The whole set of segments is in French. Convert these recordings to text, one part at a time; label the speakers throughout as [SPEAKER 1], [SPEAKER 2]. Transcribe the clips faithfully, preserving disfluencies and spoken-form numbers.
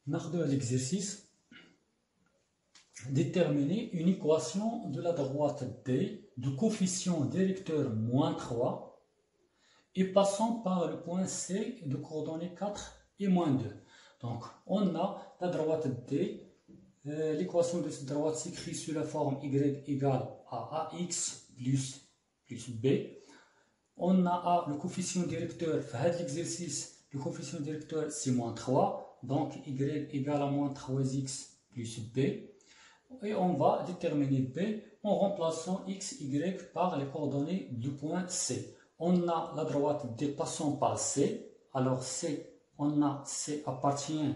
[SPEAKER 1] ناخذ l'exercice. Déterminer une équation de la droite D du coefficient directeur moins trois et passant par le point C de coordonnées quatre et moins deux. Donc, on a la droite D. Euh, l'équation de cette droite s'écrit sous la forme y égale à ax plus, plus b. On a A, le coefficient directeur, fait l'exercice, le coefficient directeur c'est moins trois, donc y égale à moins trois x plus b. Et on va déterminer b en remplaçant x, y par les coordonnées du point C. On a la droite D passant par C, alors C, on a C appartient,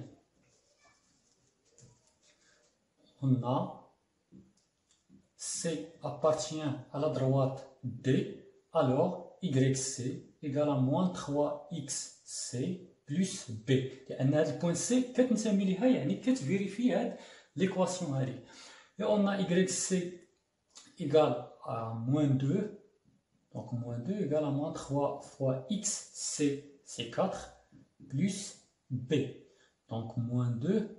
[SPEAKER 1] on a C appartient à la droite D, alors yc égale à moins trois x c plus b. لأن هذا البوان C كتنسمي ليها يعني كتفيريفي هاد l'équation هذه. Et on a yc égale à moins deux, donc moins deux égale à moins trois fois xc, c'est quatre, plus b. Donc moins deux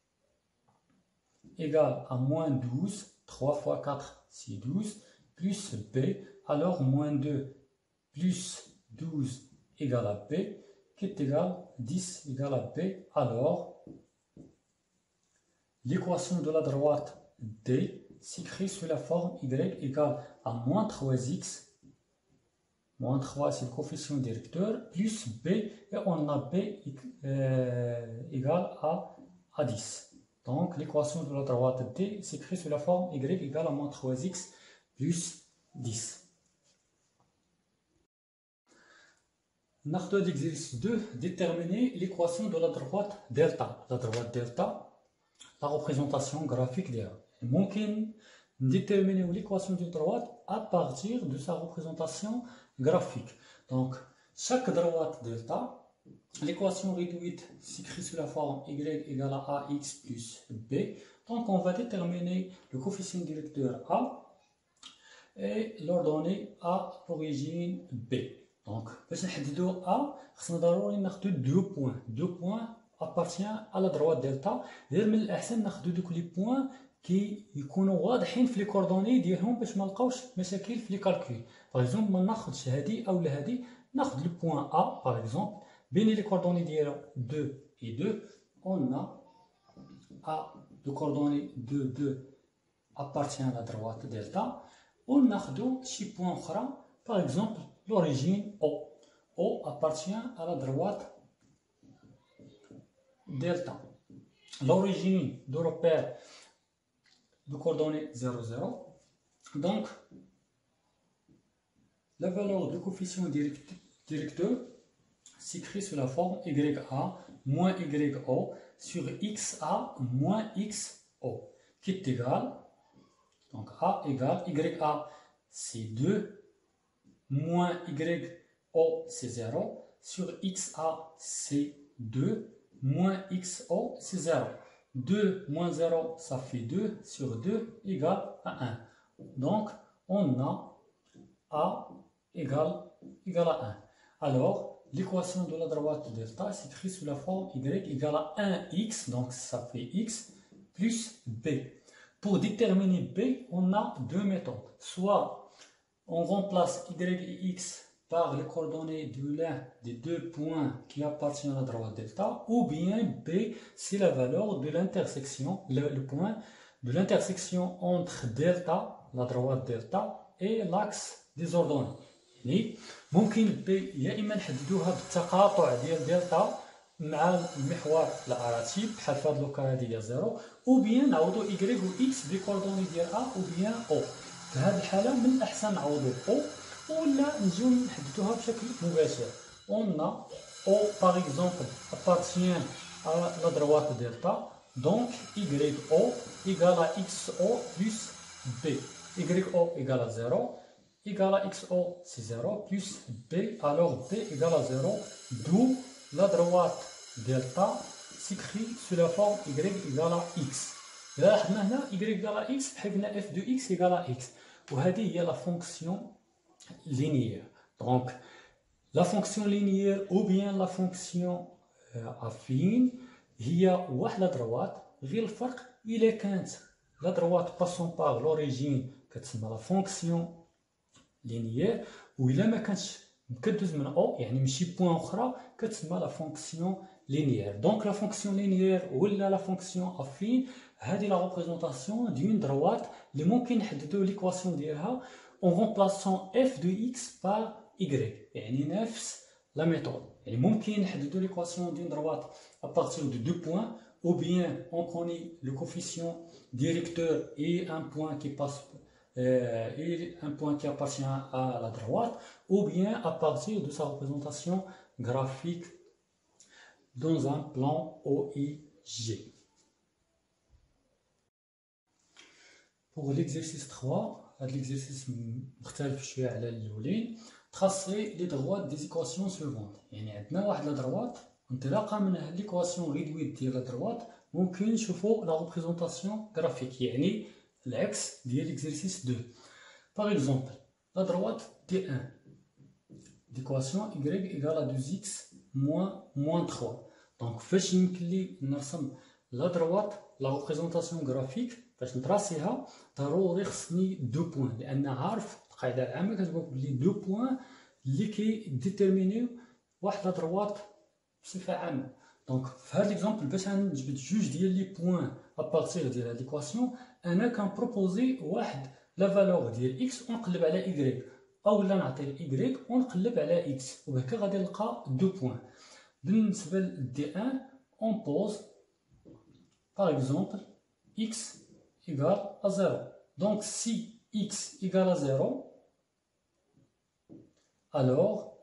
[SPEAKER 1] égale à moins douze, trois fois quatre, c'est douze, plus b. Alors moins deux plus douze égale à b, qui est égal à dix égale à b. Alors, l'équation de la droite D s'écrit sous la forme y égale à moins trois x, moins trois c'est le coefficient directeur, plus b, et on a b euh, égale à, à dix. Donc l'équation de la droite D s'écrit sous la forme y égale à moins trois x plus dix. N'axdou l'exercice deux, déterminer l'équation de la droite delta. La droite delta, la représentation graphique d'elle. ممكن déterminer l'équation de droite à partir de sa représentation graphique. Donc, chaque droite delta, l'équation réduite s'écrit sous la forme y égale à ax plus b. Donc, on va déterminer le coefficient directeur a et l'ordonnée à l'origine b. Donc, باش نحددو a, خصنا ضروري ناخدو deux points. deux points appartient à la droite delta. غير من الأحسن ناخدو دوك لي بوين كي يكونوا واضحين في لي كوردوني ديالهم باش ما نلقاوش مشاكل في لي كالكول. باغ اكزومبل ما ناخذش هادي او هادي، ناخذ لو بوين A باغ اكزومبل بين لي كوردوني ديالو deux et deux. On a A de coordonnées deux, deux appartient à la droite delta. On ناخذو شي بوين اخرى باغ اكزومبل l'origine O. O appartient à la droite delta. L'origine de repère de coordonnées zéro, zéro. Donc, la valeur du coefficient directeur s'écrit sous la forme ya moins yo sur xa moins xo, qui est égal, donc a égale ya c'est deux, moins yo c'est zéro, sur xa c'est deux, moins xo c'est zéro. deux moins zéro, ça fait deux, sur deux égale à un. Donc, on a A égale, égale à un. Alors, l'équation de la droite delta s'écrit sous la forme y égale à un x, donc ça fait x, plus b. Pour déterminer b, on a deux méthodes. Soit on remplace y et x par les coordonnées de l'un des deux points qui appartiennent à la droite delta, ou bien B, c'est la valeur de l'intersection, le, le point de l'intersection entre delta, la droite delta, et l'axe des ordonnées. يعني ممكن B يا إما نحددوها بالتقاطع ديال دلتا مع المحور الأراتيب بحال في هاد لوكا هادي هي زيرو، ou bien نعوضو y و x بالكوردوني ديال A ou bien O. في هاد الحالة من الأحسن نعوضو O ولا نجيو نحددوها بشكل مباشر. On a O par exemple appartient à la droite delta, donc yo égale à xo plus b. Yo égale à zéro, égale à xo c'est zéro, plus b, alors b égale à zéro, d'où la droite delta s'écrit sous la forme y égale à x. Là, maintenant, y égale à x, on a f de x égale à x. وهذه هي la fonction linéaire. Donc, la fonction linéaire ou bien la fonction euh, affine, هي واحد لا دروات، غير الفرق إلا كانت لا دروات باسون باغ لوريجين كتسمى لا فونكسيون لينيير، وإلا ما كانتش كدوز من أو يعني من شي بوان أخرى كتسمى لا فونكسيون لينيير. دونك لا فونكسيون لينيير ولا لا فونكسيون أفين هذه لا ريبريزونطاسيون ديون دروات اللي ممكن نحددو ليكواسيون ديالها اون رومبلاسون اف دو اكس بار ايكغيك، يعني نفس لا ميثود. يعني ممكن نحددو ليكواسيون ديون دروات à partir de deux points, ou bien on connaît le coefficient directeur et un point qui passe euh, et un point qui appartient à la droite, ou bien à partir de sa représentation graphique dans un plan O I G. Pour l'exercice trois, l'exercice مختلف شوية على الأولين. tracer les droites des équations suivantes. يعني عندنا واحد لا droite انطلاقا من ليكواسيون ريدويت ديال لا دروات ممكن نشوفو لا ريبريزونطاسيون غرافيك، يعني العكس ديال ليكزيرسيس deux. باغ اكزومبل لا دروات دي واحد ليكواسيون y ايكال ا deux x موان موان trois. دونك فاش يمكن لي نرسم لا دروات لا ريبريزونطاسيون غرافيك باش نتراسيها ضروري خصني دو بوين، لان عارف القاعده العامه كتقول بلي دو بوين اللي كيديتيرمينيو واحد لا دروات بصفه عامه. دونك في هذا ليكزامبل باش نجبد جوج ديال لي بوين ابارتيغ ديال هاد ليكواسيون انا كنبروبوزي واحد لا فالور ديال اكس ونقلب على ايكغيك، اولا نعطي ايكغيك ونقلب على اكس، وبهكا غادي نلقى دو بوين. بالنسبه لدي واحد اون بوز باغ اكزومبل اكس ايكال ا زيرو. دونك سي اكس ايكال ا زيرو alors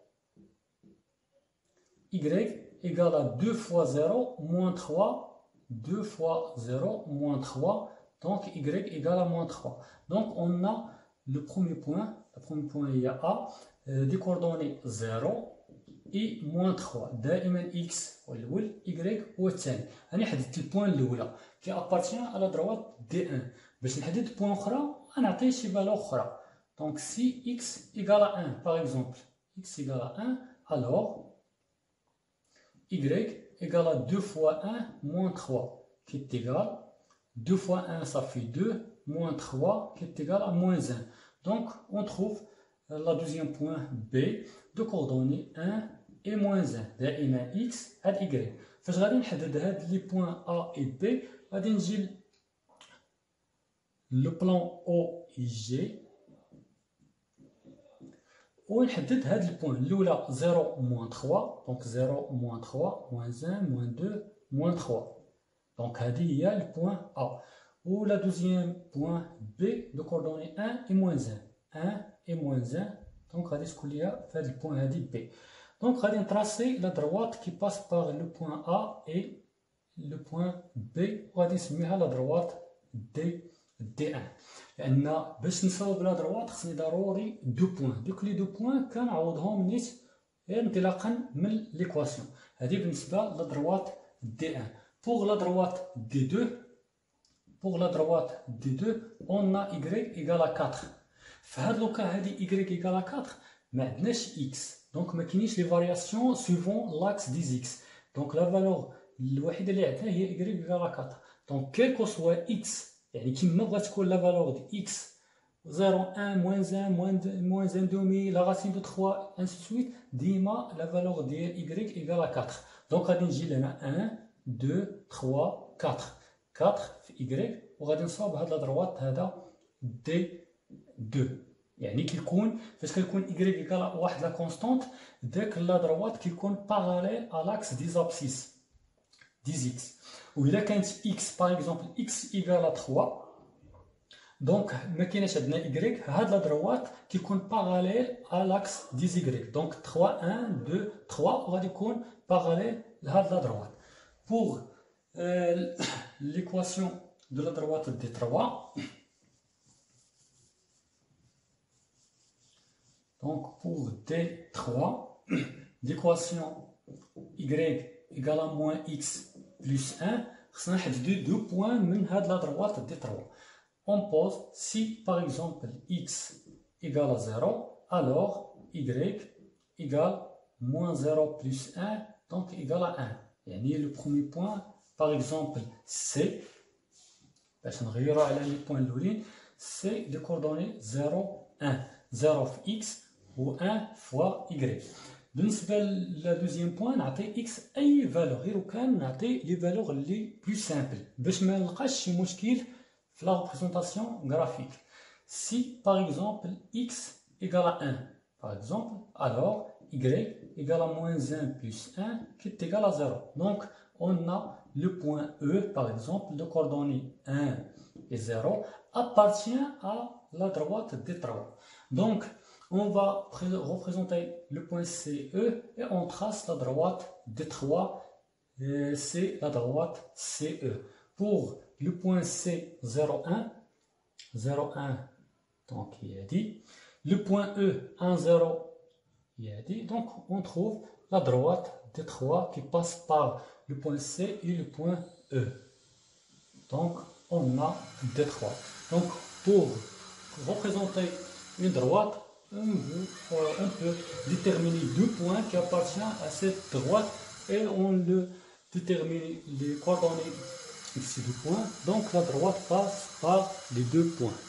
[SPEAKER 1] y égale à deux fois zéro moins trois, deux fois zéro moins trois, donc y égale à moins trois. Donc on a le premier point, le premier point il y a A, euh, des coordonnées zéro et moins trois. دائما x والأول y والثاني. أنا حددت البوان الأولى qui appartient à la droite دي واحد. باش نحدد بوان أخرى غنعطي شي فالور أخرى. Donc si x égale à un par exemple, x égale à un, alors y égale à deux fois un moins trois, qui est égal, deux fois un ça fait deux, moins trois qui est égal à moins un. Donc on trouve la deuxième point B de coordonnées un et moins un. دائما x à y. فاش غادي نحدد هاد لي بوين A et B غادي نجي le plan O I G ونحدد هاد البوين الاولى zéro moins trois، دونك zéro moins trois moins un moins deux moins trois. دونك هذه هي البوين A. و لا دوزيام بوين B دو كوردوني un et moins un، un et moins un. دونك غادي تكون ليا في هاد البوين هادي B. دونك غادي نتراسي لا دروات كي باس باغ لو بوين A et لو بوين B وغادي نسميها لا دروات دي دي واحد، لان باش نصاوب لا دروات خصني ضروري دو بوين. دوك لي دو بوين كنعوضهم نيت انطلاقا من ليكواسيون. هذه بالنسبه لا دروات دي واحد. بوغ لا دروات دي دو بوغ لا دروات دي دو اون ا y ايكال ا أربعة. في هاد لوكا هادي y ايكال ا أربعة ما عندناش x، دونك ما كاينينش لي فارياسيون سويفون لاكس دي x. دونك لا فالور الوحيده اللي عندنا هي y ايكال ا أربعة. دونك كيلكو سوا x، يعني كيما بغات تكون لا فالور دي x zéro un moins un moins un demi la racine de trois ainsi de suite، ديما لا فالور ديال y ايكال ا أربعة. دونك غادي نجي لنا un deux trois quatre quatre في y وغادي نصاوب هاد لا دروات هذا دي deux. يعني كيكون فاش كيكون y ايكال واحد لا كونستانت داك لا دروات كيكون باراليل ا لاكس دي زابسيس دي x. وإلا كانت x باغ اكزومبل x ايكال ا trois، دونك ما كايناش عندنا y، هاد لا دروات كيكون باراليل ا لاكس دي y. دونك trois un deux trois وغادي يكون باراليل لهاد لا دروات. بوغ ليكواسيون دو لا دروات دي trois، دونك بوغ دي trois l'équation y égale à moins x plus un خصنا نحددو دو بوين من هاد لا دروات دي trois. On pose si par exemple x égale à zéro, alors y égale moins zéro plus un, donc égale à un. يعني le premier point par exemple C, les points de c'est les coordonnées zéro, un. zéro fois X ou un fois Y. بالنسبة للدوزيام بوان نعطي اكس اي فالور غير كان نعطي لي فالور اللي بلو سامبل باش ما نلقاش شي مشكل في لا ريبريزونطاسيون غرافيك. Si par exemple x égale à un, par exemple, alors y égale à moins un plus un qui est égal à zéro. Donc on a le point E par exemple de coordonnées un et zéro appartient à la droite des trois. Donc on va représenter le point C E et on trace la droite des trois. C'est la droite C E. Pour le point C zéro un, zéro un, donc il a dit. Le point E un zéro, il a dit. Donc on trouve la droite des trois qui passe par le point C et le point E. Donc on a des trois. Donc pour représenter une droite, on peut déterminer deux points qui appartiennent à cette droite et on le détermine les coordonnées ici du point. Donc la droite passe par les deux points.